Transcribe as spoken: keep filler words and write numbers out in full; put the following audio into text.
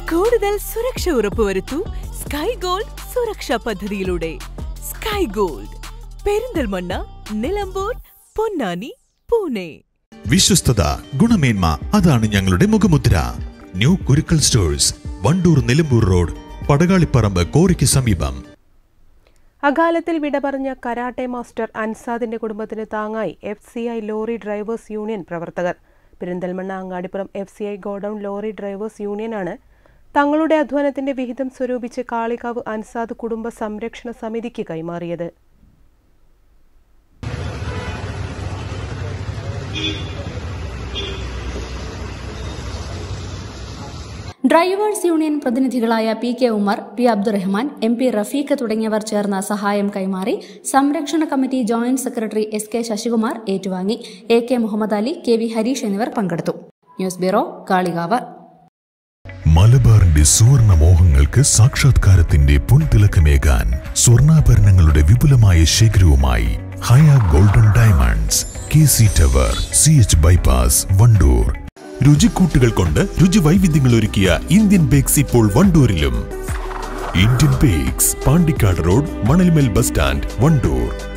കൂടുതൽ സുരക്ഷ ഉറപ്പുവരുത്തൂ sky Gold സുരക്ഷാ പദ്ധതിയിലൂടെ. Sky Gold, Perinthalmanna, Nilambur, Ponnani, Pune. വിശ്വസ്തത, ഗുണമേന്മ, അതാണ് ഞങ്ങളുടെ മുഖമുദ്ര. New Kurukkal stores, Wandoor Nilambur road, Padakalipparamba, കോറിക്ക് സമീപം. അകാലത്തിൽ വിട പറഞ്ഞ കരാട്ടെ മാസ്റ്റർ അൻസാദിന്റെ കുടുംബത്തിന് താങ്ങായി F C I lorry drivers union പ്രവർത്തകർ. Perinthalmanna Angadippuram F C I godown lorry drivers യൂണിയനാണ് തങ്ങളുടെ അധ്വാനത്തിന്റെ വിഹിതം സ്വരൂപിച്ച് കാളികാവ് അൻസാദ് കുടുംബ സംരക്ഷണ സമിതിക്ക് കൈമാറിയത്. ഡ്രൈവേഴ്സ് യൂണിയൻ പ്രതിനിധികളായ P K Umar, P Abdurahman, M P Rafeeq തുടങ്ങിയവർ ചേർന്ന സഹായം കൈമാറി. സംരക്ഷണ committee joint secretary S K Sasikumar ഏറ്റുവാങ്ങി. A K Muhammad Ali, K V Hareesh എന്നിവർ പങ്കെടുത്തു. News bureau, Kalikavu. മലബാറിന്റെ സുവർണ മോഹങ്ങൾക്ക് സാക്ഷാത്കാരത്തിന്റെ പൊൻതിളക്കമേകാൻ സ്വർണ്ണാഭരണങ്ങളുടെ വിപുലമായ ശേഖരവുമായി Haya golden diamonds, K C tower, C H bypass, Wandoor. രുചിക്കൂട്ടുകൾ കൊണ്ട് രുചി വൈവിധ്യങ്ങൾ ഒരുക്കിയ ഇന്ത്യൻ ബേക്സ് ഇപ്പോൾ വണ്ടൂരിലും. Indian bakes, Pandikkad road, Manalmel bus stand, Wandoor.